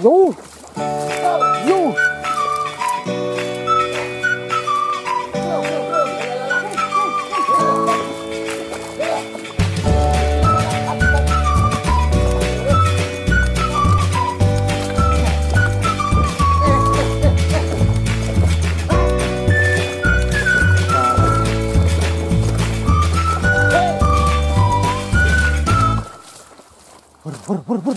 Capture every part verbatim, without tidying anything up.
Yo. Yo. Bur bur bur.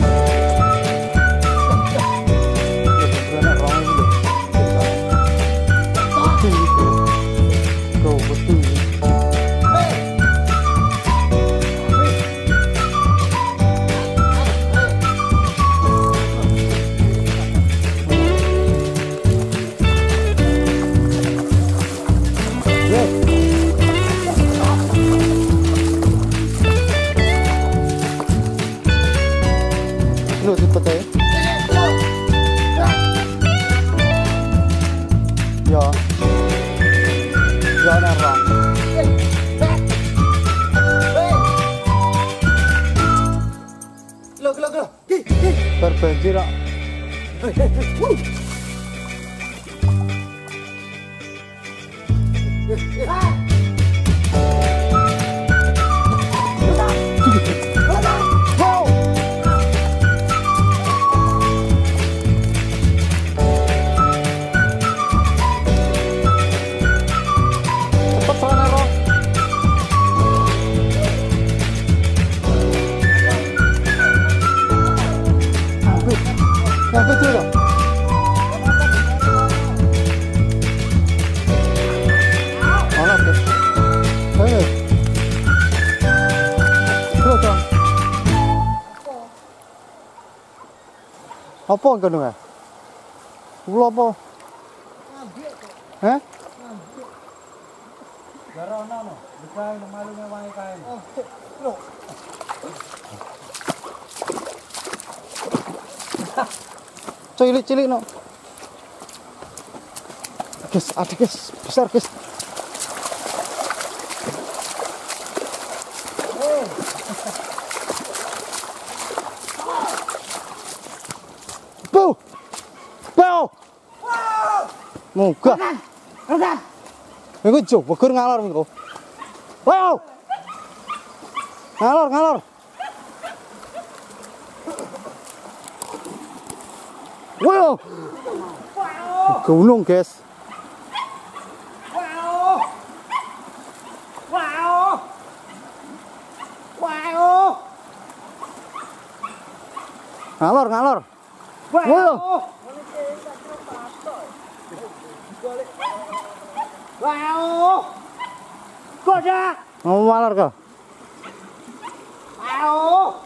Lu cepet ya. Ya. Ya nerang. Lo lo lo. Ki ki. Terbanjir kok. Apa itu loh? Alat deh. Ayo. Terus dong. Apa kan dong ya? Ulo apa? Hah? Garona no. Bukan malunya wangi kain. Oh, lo. Cilik-cilik no. Guys, ada guys, besar guys. Bau, bau. Muka. Udah. Iku jo, begur ngalor iku. Wow. Ngalor, ngalor. Wow. Gunung, guys. Wow. Wow. Wow. Ngalor, ngalor. Wow. Wow. Wow. Kodak. Mau ngalor kah? Wow.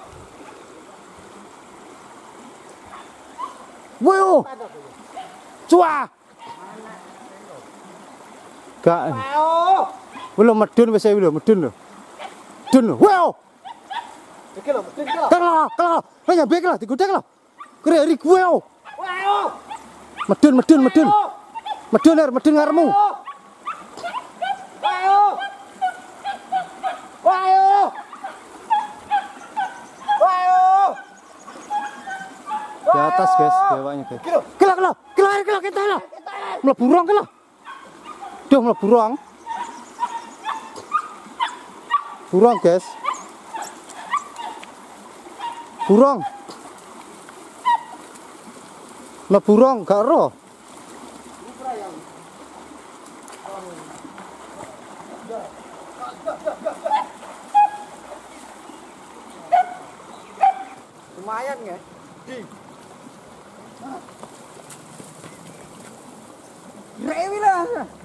Wow. Cua. Gak. Wow. Belum medun wis lho, medun lho. Medun lho. Wow. Iki lho, mesti iki lho. Kalau, kalau, wis nyampe iki lho, digudek lho. Kere ri gue. Wow. Medun, medun, medun. Medun er, medun ngaremu. Wow. Wow. Wow. Di atas guys, bawahnya guys. Kilo. Kelo, kelo, kelo, kelo, kita lho. Mlebu rong kelo. Duh, mlebu rong. Burung guys. Burung. Mlebu rong, gak ero. Lumayan ya. Di. Rewi lah.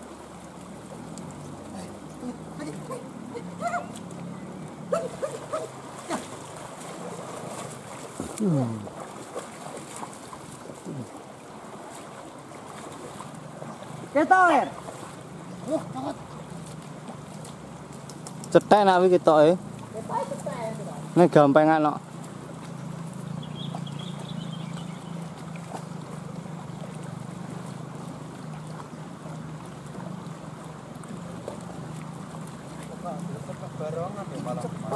Hmm. Kita ler. Cetek nak iki ketoke. Nek gampengan kok.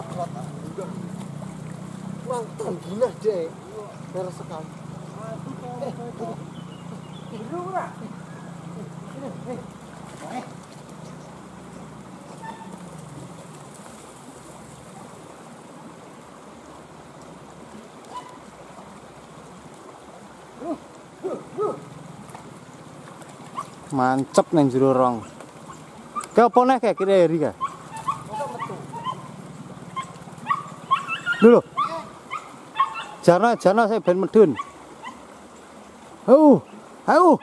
Wah, gila deh. Beres sekali. Mancep neng jero rong. Ke apa nek kayak kira eri ka? Dulu. Jana jana saya ben medun. Au. Au.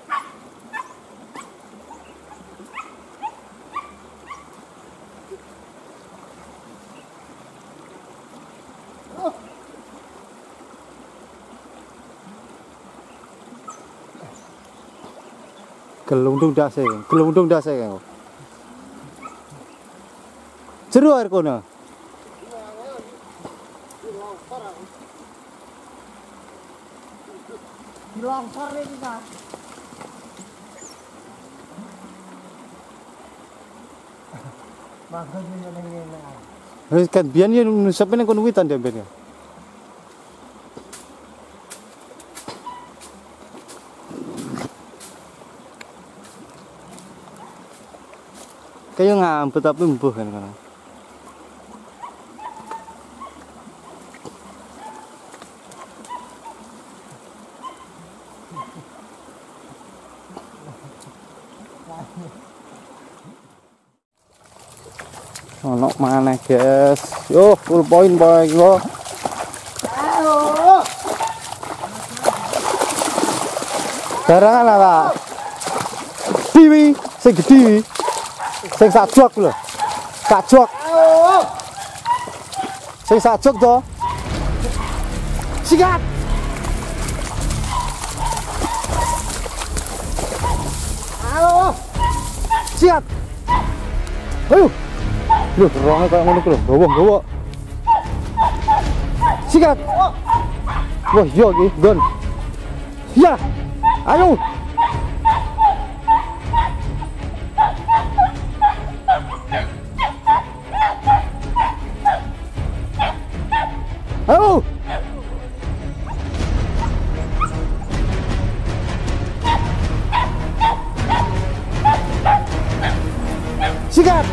Gelundung dase, gelundung dase kang. Jero air kono. Longsor iki, Pak. Bagus yo ning ngene. Wis kan biyen yen nusepe ning kono witan demben ya. Kayak ngambet tapi mbuh kan kan. Ono mana guys? Yo full point boy lo. Garangan apa? Tiwi, sing gede. Sing sak jok lho. Sak jok. Sing sak jok to. Sikat. Halo. Siap. Ayo. Lho, rono kaya ngono ku lho. Gowo, gowo. Sikat. Wah, yo iki, Gon. Ya. Ayo. Ayo. Sikat.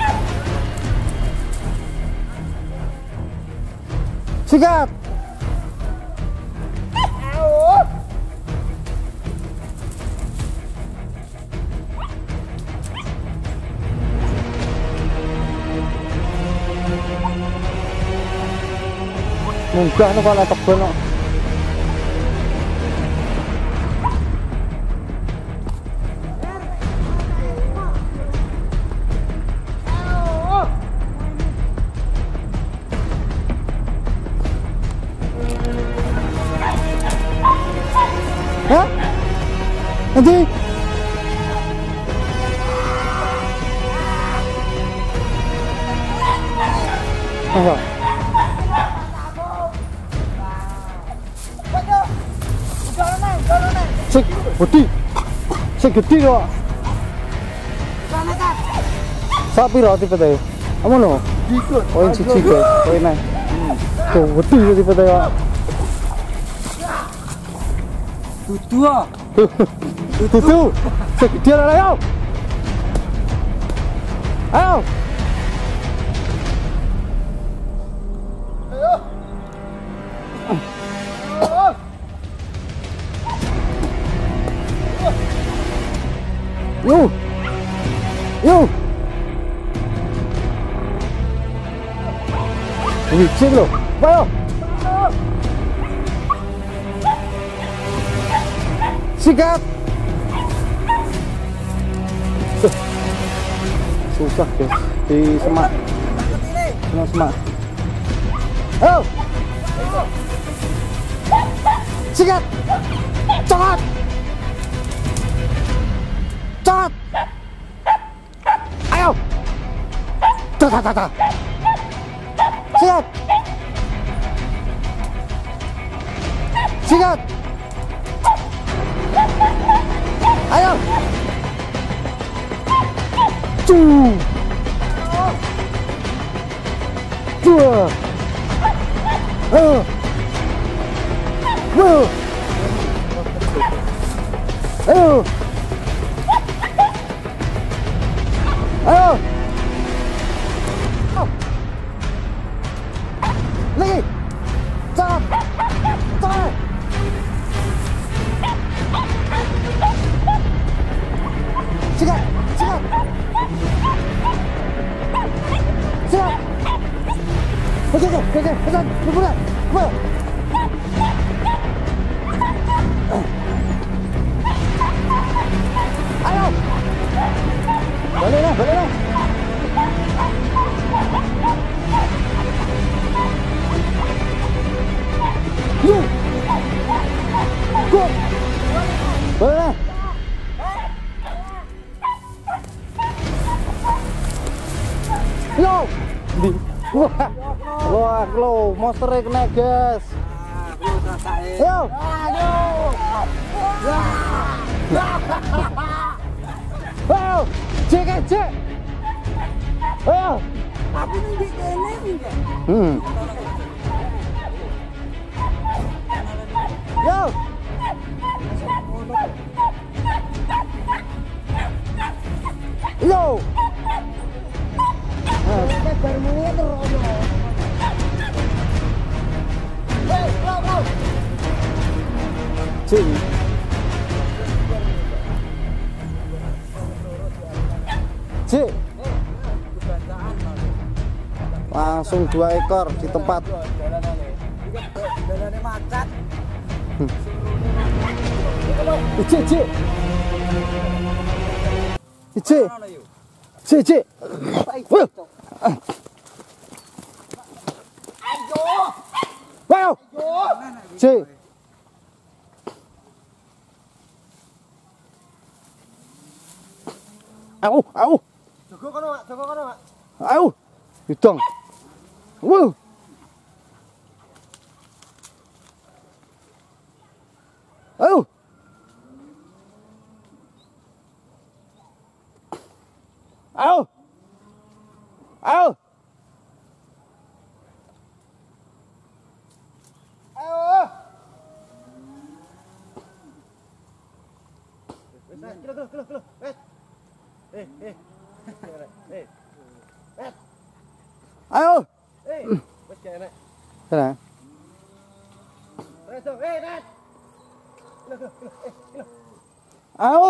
Sikat. Munggah no kalau tebel no. Hah? Nanti? Apa? Sik gede. Sik gede kok. Sapi ro tipe-tipe. Amono. Oh, siji guys. Oh, enak. Tuh, gede tipe-tipe kok. Dudu. Dudu. Sik gede lah ayo. Ayo. Yo, yo, ini cek lo, ayo, sikat, susah guys, di semak, kena semak, ayo, sikat, cepat. Cat. Ayo. Tata tata. Sikat. Sikat. Ayo. Tuh. Dua. Eh. Dua. Ayo. Ayo. Oh. Lagi. Cepat. Cepat. Sikat. Sikat. Sikat. Oke, oke, oke, pesan, pesan, pesan. Ayo. Balik lah, balik lah. Yo. Go. Balik lah. Yo. Di. Wah. Wah, lo monsternya kena gas. Yo. Aduh. Ayo, cek cek. Ayo. Tapi ini di kene enggak? Hmm. Yo. Yo. Kita bermulia terus. Hei, bro, bro. Cek. Cek. Langsung dua ekor di tempat. Jalannya macet. Cek, cek. Cek. Cek, cek. Wah. Ayo. Wow. Cek. Au, au. Jago kono, Mak. Jago kono, Mak. Au. Hidung. Wow. Au. Au. Au. Ayo. Kilo, kilo, kilo, kilo. Eh. Eh, eh. Eh. Eh. Ayo. Eh. Wes kene. Sana. Reso, eh, Rat. Kilo, kilo, kilo. Eh, kilo. Ayo.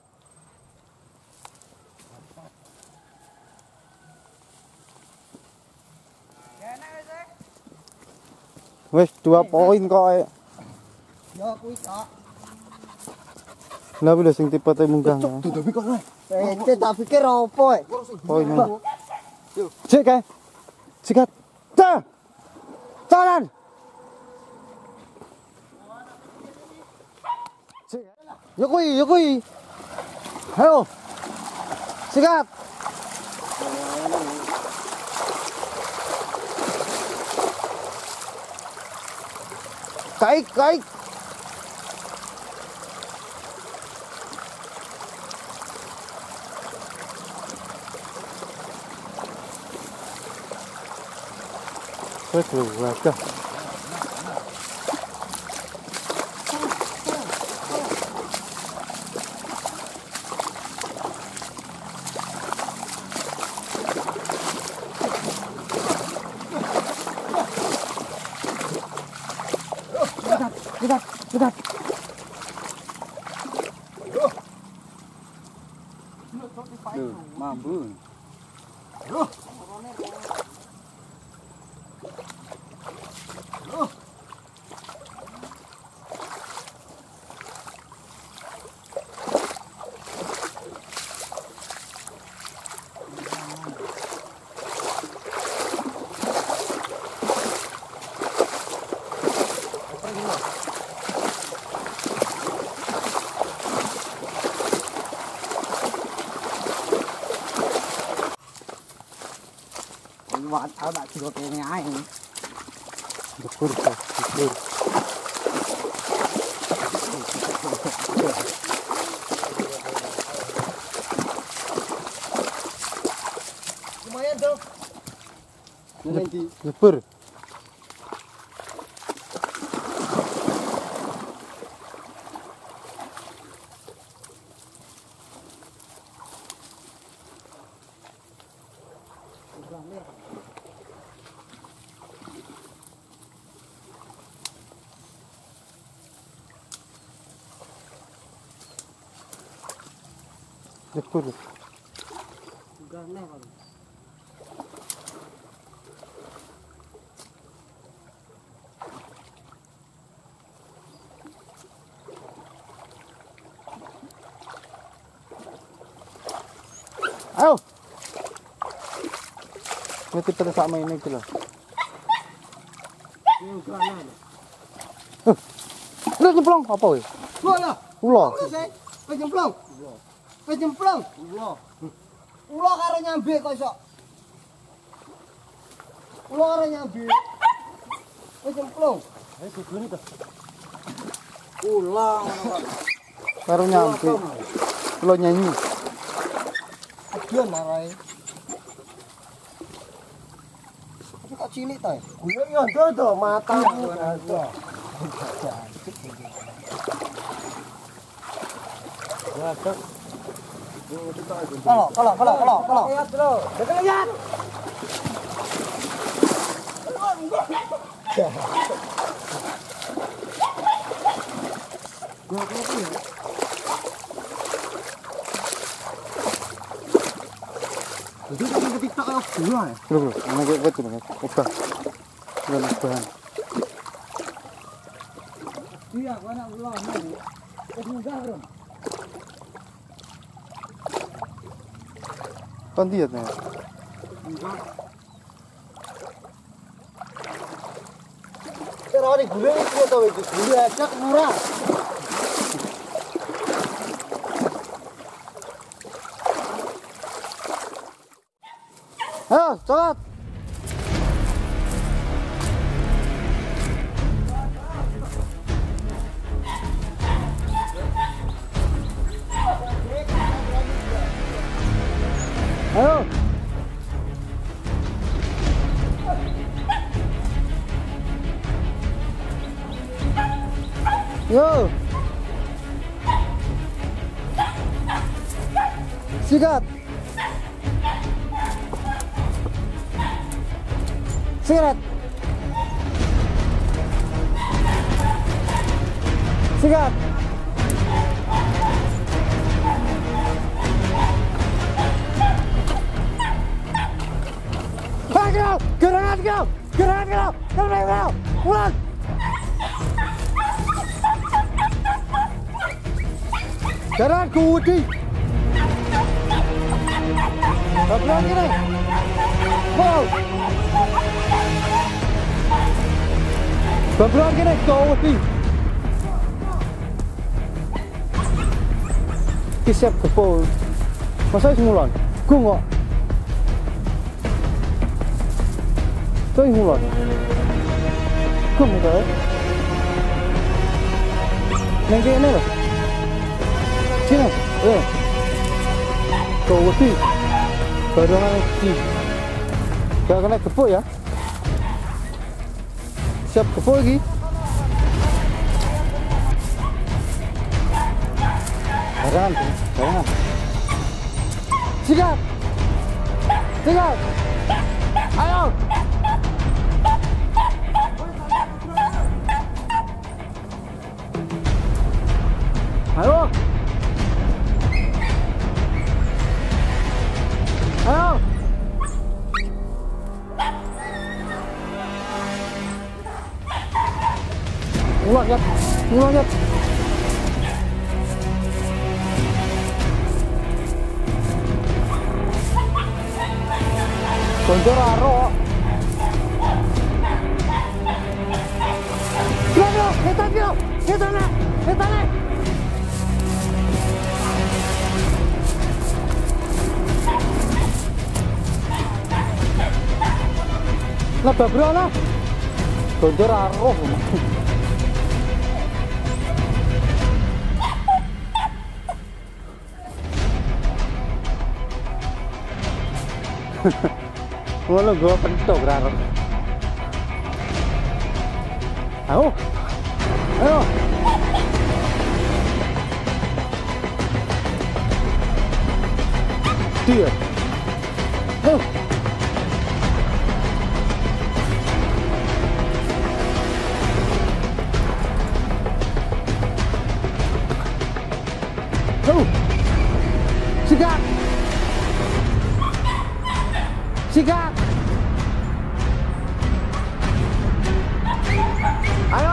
Kene wes. Wes dua poin kok. Yo kuwi tok. Lah bila sing tipe te munggah. Tapi kok eh, eh, tak pikir opo eh. Poin. Cek kae. Sikat. Ta. Jalan. Cek. Yo kuwi, yo kuwi. Ayo. Sikat. Kaik, kaik. Wes luas dah. Dekat, dekat. Duh, mambu. Buat tao tak juga kene ae. Dukur, dukur. Lumayan dong. Nanti. Dukur. Betul. Ayo. Nanti pada sama ini itu lah. Udah nyemplung apa weh? Ulo. Ulo. Wis nyemplung. Wis nyemplung. Ulo. Ulo karo nyambe kok iso. Ulo karo nyambe. Wis nyemplung. Ayo gugune to. Ulo ngono kok. Karo nyampe. Ulo nyanyi. Aduh marai. Tapi kok cilik ta? Gue yo ndo matamu. Kalau, kalau, kalau, kalau, kalau. Lihat dulu. Dekat lihat. Gua apa ya? Jadi kamu ketika kayak gua ya? Bro, bro, mana kayak betul kan? Ubah. Bukan ubahan. Iya, gua nak ulang nih. Itu enggak, Bro. Kan lihat nih. Enggak. Terus ini gula itu tau itu gula aja murah. Ayo, cepat. Ayo. Yo. Sikat. Sikat. Sikat. Go! Get out, go! Get out, go! Get out, go! Run! Get out, go, Woody! Stop running it! Go! Stop running it, go, Woody! Siap ke pol. Masa semulan? Gue nggak. Tuh mulan. Kamu tahu? Neng kene loh. Sini. Eh. Kau wedi. Barangan iki. Gak kena gepuk ya. Siap gepuk lagi. Barangan, barangan. Sikat. Sikat. Ayo. Ayo. Ayo. Ulang ya. Ulang ya. Konjor aro. Gila, kita gila. Kita na. Kita na. Lah babro lah. Konjor aro. Ngono gua pentok raro. Ayo. Ayo. Dia. Ayo. Sikat. Sikat. Ayo.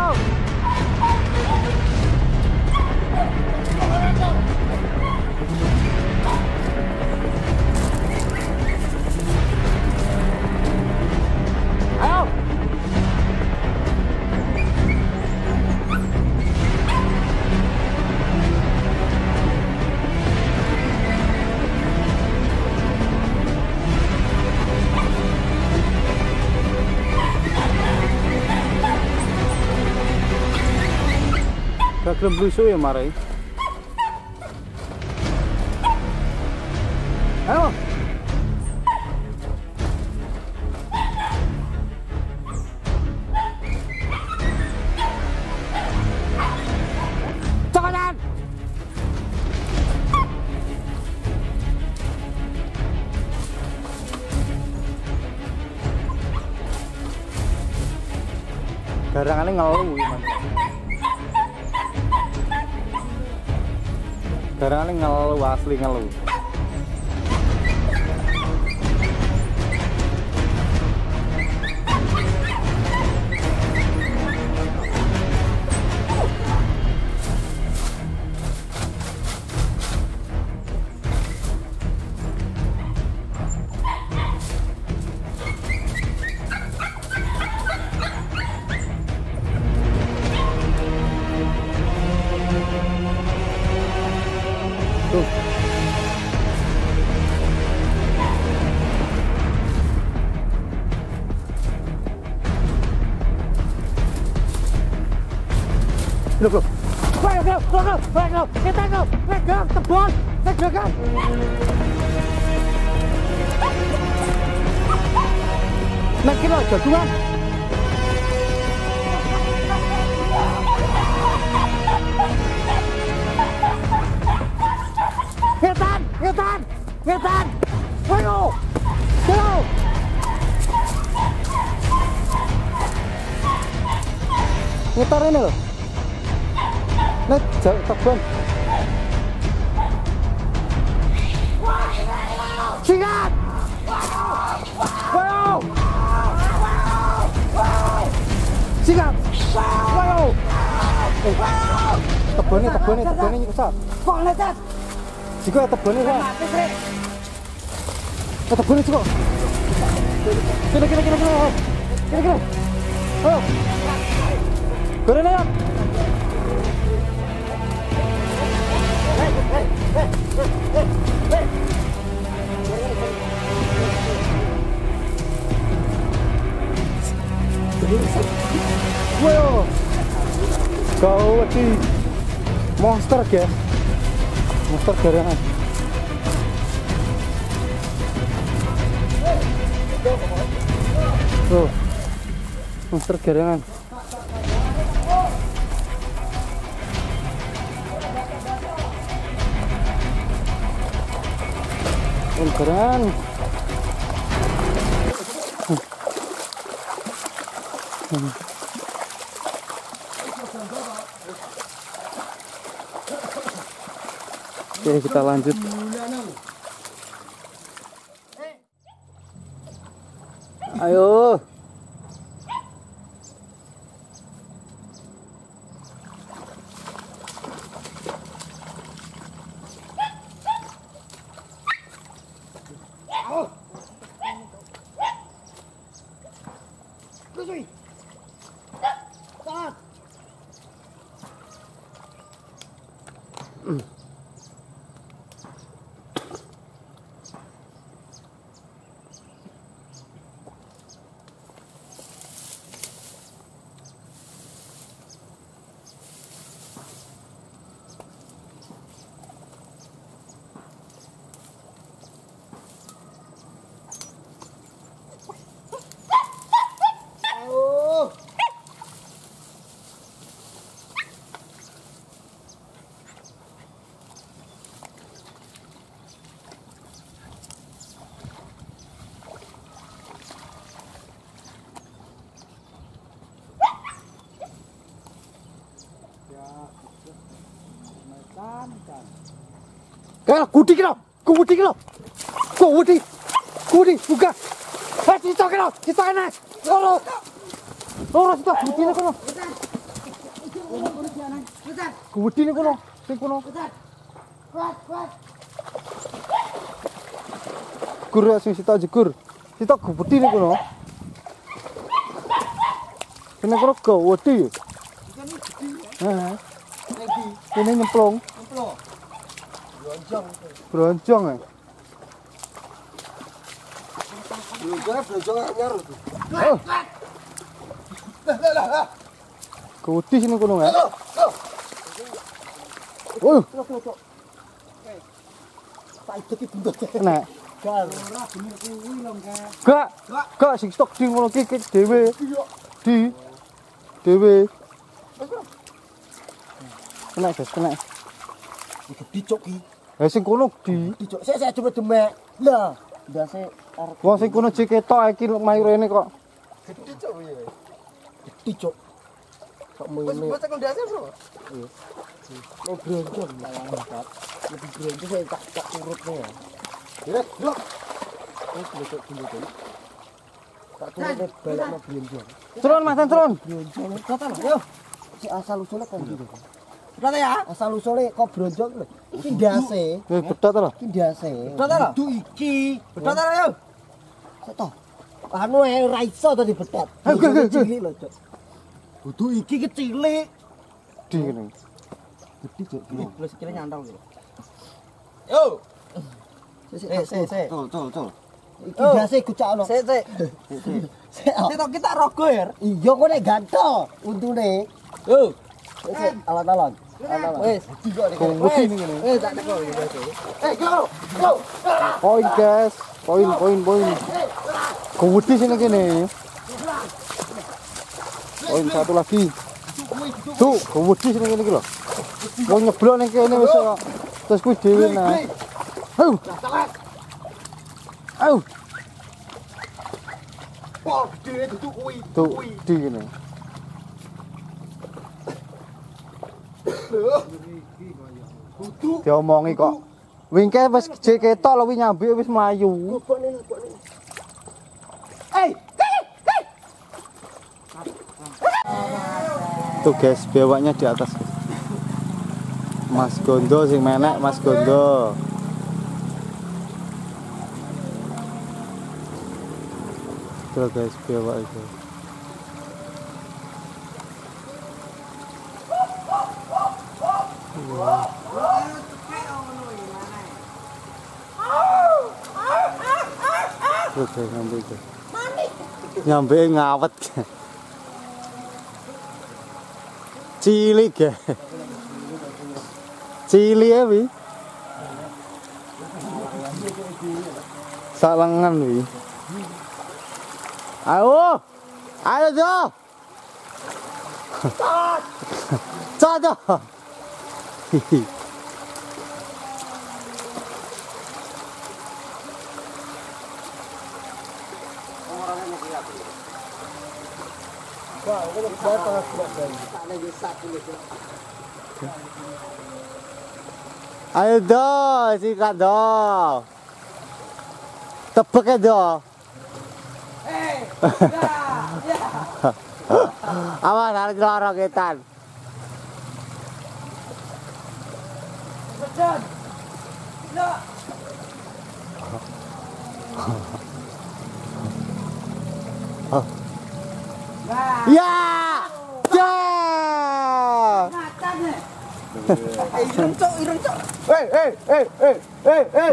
Ayo. Gak gelem blusu ya marai. Ayo. Cepetan. Garangane ngeluh gimana? Garangane ngeluh, asli ngeluh. Tuh. Look, look. Wait, go, go, go, wait, go, get that go, let go, the ball, let go, go. Make it out, come on. Ngetan, ngetan, ngetan. Ayo, go. Ngetar ini loh. Net, jauh terbang. Sikat. Ayo. Sikat. Ayo. Tebone, tebone, tebone nyusah. Kok lecet? Jika tebone kan. Tebone juga. Kira kira kira kira. Kira kira. Oh. Goreng ya. Hey, hey, hey, hey, hey. Wow. Kau di monster guys. Monster garangan. Oh, monster garangan. Oh, keren. Hmm. Oke, kita lanjut. Ayo. Mm. Kau kudik kau, Kuwedi ki lho. Kuwedi. Kuwedi buka. Eh sitok ki lho, sitok enak. Loro. Loro sitok kuwedine kono. Kuwedine kono, sing kono. Gur sing sitok jegur. Sitok kuwedine kono. Kene kono kuwedi. Heeh. Kene nyemplung. Nyemplung. Bronjong. Bronjong ya. Bronjong bronjong anyar lho. Oh. Kuwedi sini kono ya. Oh. Tak iki bundut. Enak. Gal. Ora bener kuwi lho, Kak. Gak. Gak sing stok di ngono ki ki dhewe. Di. Dhewe. Kena guys, kena. Iki dicuk ki. Ya sing kono di. Dicuk. Sik sik coba demek. Lah, ndase arep Wong sing kono jek ketok iki mayu rene kok. dicuk piye. Dicuk. Kok mene. Wes kok ndase, Bro? Iya. Oh, bronjong lawan. Lebih bronjong saya tak tak urutnya ya. Ya, bro. Wes besok bundut. Tak turune balik mau bronjong. Turun Mas, turun. Bronjong. Kata lho, yo. Si asal usule kan gitu. Kata ya, asal usule kok bronjong lho. Iki ndase. Wis bedot to lho. Iki ndase. Bedot lho. Kudu iki. Bedot lho yo. Sik to. Anu ae ora iso to dibedot. Cilik lho, Cuk. Kudu iki kecilik. Di kene. Gede, Cuk. Plus kira nyantol lho. Yo. Sik sik sik. Tuh, tuh, tuh. Iki ndase gucakno. Sik sik. Sik. Sik tok kita rogo ya. Iya kok nek ganto untune. Yo. Sik alon-alon. Wes, Kuwedi ning kene. eh tak teko. Eh, go. Go. Poin guys. Poin, poin, poin. Kuwedi sini kene. Poin satu lagi. Tuh, kuwedi sini kene iki lho. Wong nyeblok ning kene wis kok. Terus kuwi dhewe nah. Ayo. Ayo. Wah, gede dudu kuwi. Tuh, di kene. Dudu. Diomongi kok. Wingke wis jek ketok lho wi nyambi wis mlayu. Bokne, bokne. Eh. Tuh guys, bewaknya di atas. Mas Gondo sing menek, Mas Gondo. Tuh guys, bewak itu. Tuh guys, nyambe itu. Nyambe ngawet. Cilik ya. Cilik ya wi. Salangan wi. Ayo. Ayo Jo. Cot. Cot. Ayo do, sikat do. Tebek ya do. Eh. Ya. Ya. Awas harus loroketan. Bedan. Ya. Ya. Ya. Ngatan nih. Eh, ireng cok, ireng cok. Eh, eh, eh, eh, eh, eh.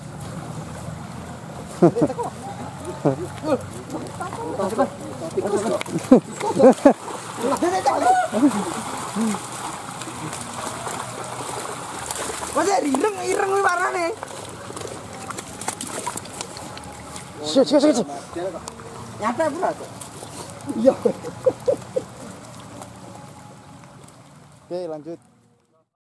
Masih ireng, ireng wi warnane. Sik, sik, sik. Nyata bro. Iya. Oke, lanjut.